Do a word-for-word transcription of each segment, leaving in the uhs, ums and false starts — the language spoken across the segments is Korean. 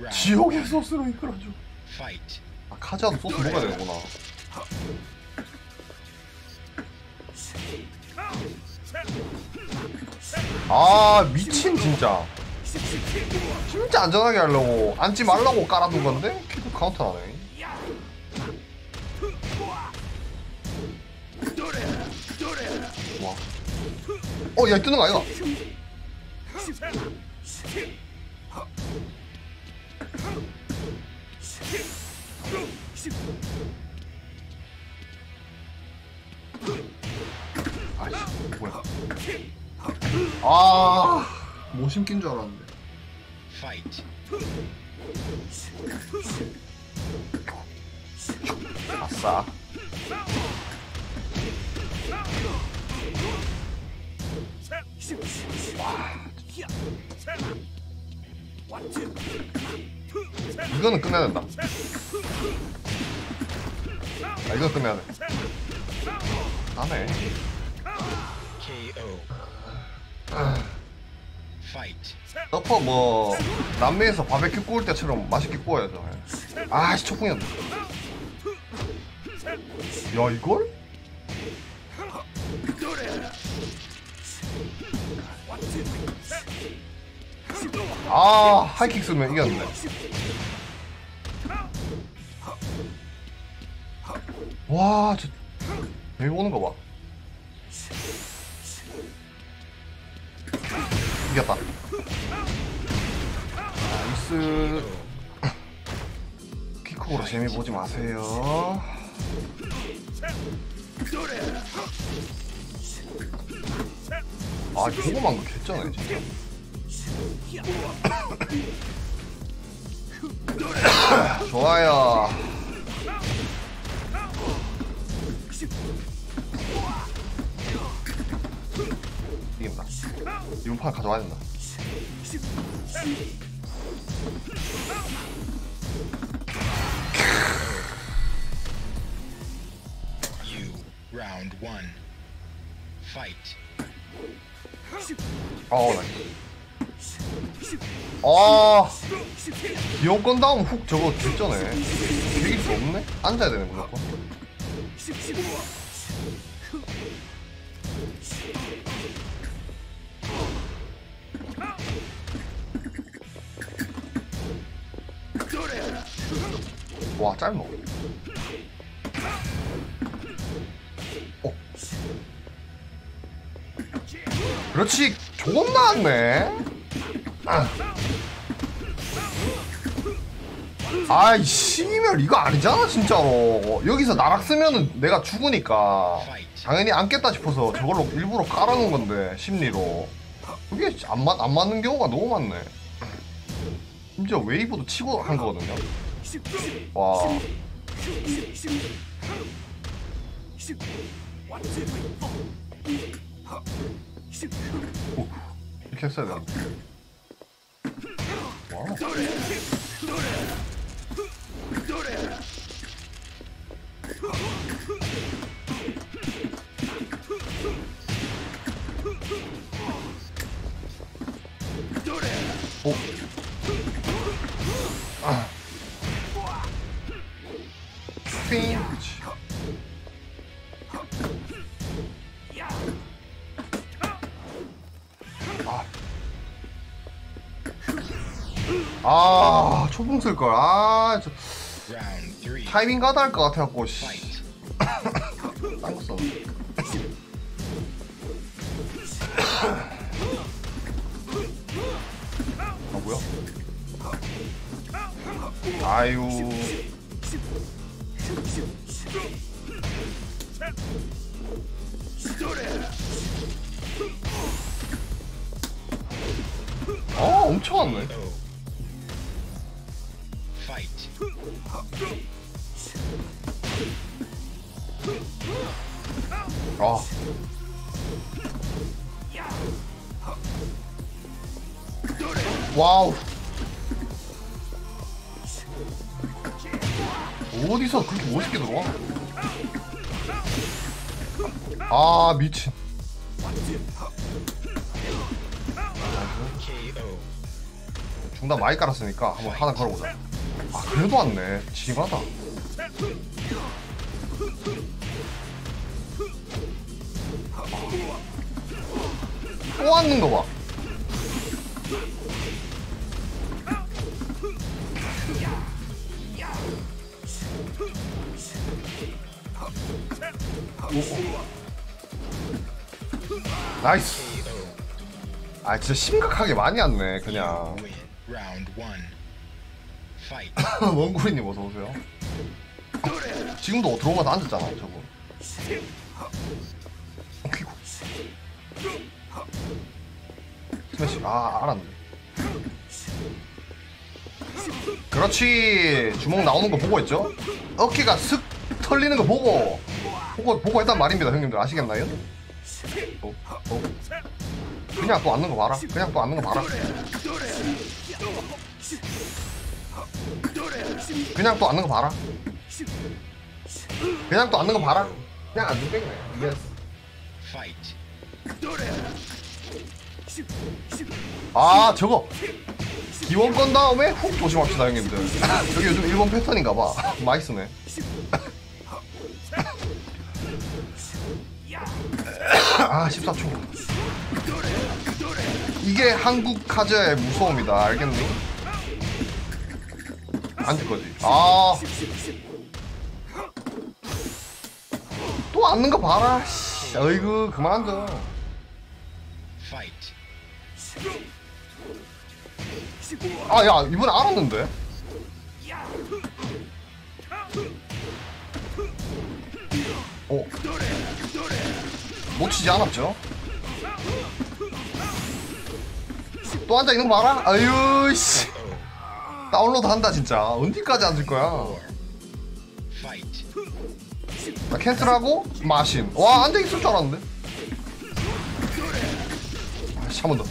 지옥의 소스로 이끌어줘. 아, 카즈아도 소스 먹어야 되는구나. 아 미친 진짜. 진짜 안전하게 하려고 앉지 말라고 깔아둔 건데 계속 카운터하네. 와. 어, 야 뜨는 거 아니야? 아이씨 뭐야? 아, 뭐 심긴 줄 알았는데. 아싸. 와. 이거는 끝내야 된다. 아, 이거 끝내야 돼. 안해. 서퍼 뭐 남미에서 바베큐 구울 때처럼 맛있게 구워야죠. 아씨 초풍이었다. 야 이걸? 아 하이킥 쓰면 이겼는데. 와 저 여기 오는 거 봐. 이겼다. 나이스. 킥콕으로 재미 보지 마세요. 아 고구마인 거 개쩌네 진짜. 좋아요. 이긴다. 이번 판 가져와야 된다. Round one. Fight. 어, 나이스. 아, 기용권 다음 훅 저거 진짜네. 이길 수 없네? 앉아야 되네 무조건. 와, 짧노. 어. 그렇지, 조금 나왔네. 아. 아이 씨발 이거 아니잖아 진짜로. 여기서 나락 쓰면은 내가 죽으니까 당연히 안 깼다 싶어서 저걸로 일부러 깔아놓은 건데 심리로. 그게 안, 맞, 안 맞는 경우가 너무 많네. 심지어 웨이브도 치고 한 거거든요. 와. 오, 이렇게 했어야 되는데. 와. 오. 아. 핑치. 아. 아, 초봉 쓸걸. 아, 저 타이밍 가다 할 것 같아갖고 씨. 딴 거 썼네. 아 뭐야? 아유. 아 엄청 왔네. 아. 와우. 어디서 그렇게 멋있게 들어와? 아 미친. 중단 많이 깔았으니까 한번 하나 걸어보자. 아 그래도 왔네. 심하다. 또 왔는 거 봐. 오. 나이스. 아 진짜 심각하게 많이 왔네 그냥. Win. Round one. Fight. 원구리님 어서 오세요. 지금도 들어오면서 앉았잖아 저거. 어이구. 스매시. 아 알았네. 그렇지. 주먹 나오는 거 보고 했죠? 어깨가 슥 털리는 거 보고 보고 보고 했단 말입니다 형님들. 아시겠나요? 어, 어. 그냥 또 앉는 거 봐라. 그냥 또 앉는 거 봐라. 그냥 또 앉는 거 봐라. 그냥 또 앉는 거 봐라. 그냥 앉는 뺑네. 이해했어. Fight. 아 저거 기원 건 다음에 훅 조심합시다 형님들. 저게 요즘 일본 패턴인가 봐. 많이 쓰네. 아 십사 초. 이게 한국 카즈의 무서움이다. 알겠니? 안 될 거지. 아. 또 앉는 거 봐라. 씨, 어이구 그만 앉아. Fight. 아 야 이번에 알았는데. 어. 놓치지 않았죠? 또 앉아 있는 거 봐라. 아유 씨. 다운로드 한다 진짜. 언제까지 앉을 거야? Fight. 나 캔슬하고 마신. 와 앉아 있을 줄 알았는데. 아씨 한 번 더.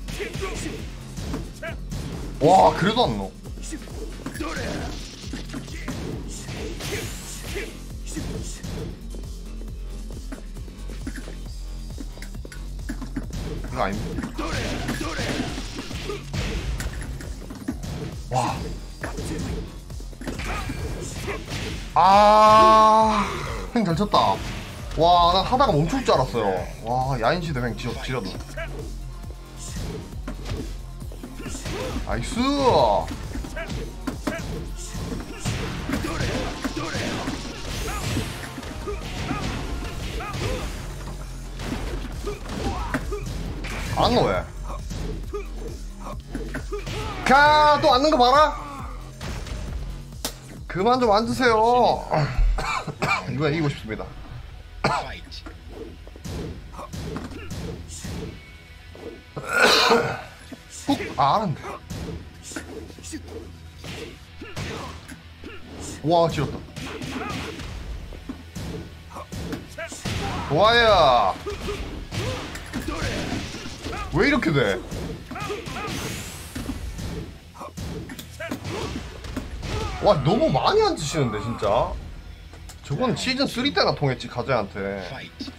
와 그래도 안 넣어. 이거 아닌데. 와. 아, 횡 잘 쳤다. 와, 난 하다가 멈출 줄 알았어요. 와, 야인시대 횡 지렸, 지렸네. 나이스. 안 넣어 왜? 가, 또 앉는 거 봐라. 그만 좀 앉으세요. 이거 이기고 싶습니다. Fight. 훅, 아, 알았네. 와, 지렸다. 좋아요. 왜 이렇게 돼? 와 너무 많이 앉으시는데 진짜. 저건 시즌 삼 때나 통했지 가자한테. Fight.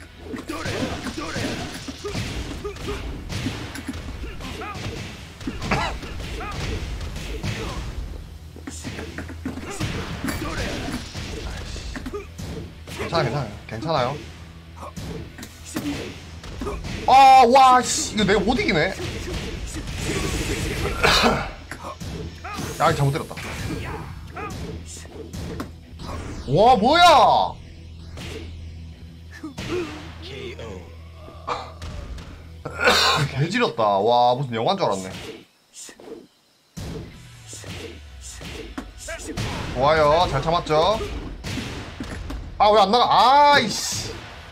괜찮아 괜찮아요 괜찮아요. 아 와 씨 이거 내가 못 이기네. 야 이거 잘못 때렸다. 와 뭐야. K O. 개지렸다. 와 무슨 영화인 줄 알았네. 좋아요 잘 참았죠. 아 왜 안 나가. 아이씨.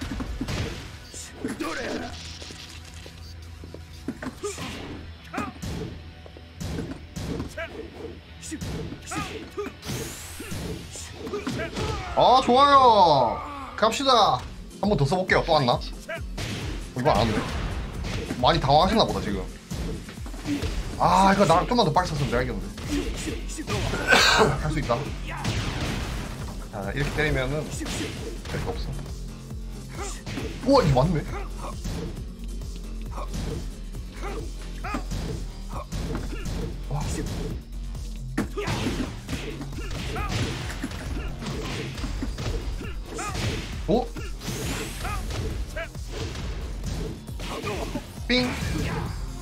아 좋아요 갑시다. 한 번 더 써볼게요. 또 왔나? 이거 안 왔네. 많이 당황하셨나 보다 지금. 아 이거 나랑 좀만 더 빨리 썼으면 내가 이겼는데. 할 수 있다. 자 이렇게 때리면은 될 거 없어. 우와 이거 맞네. 와. 오? 삥.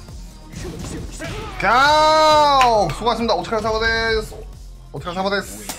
가오! 수고하셨습니다. 오츠카레 사마 데스. 오츠카레 사마 데스.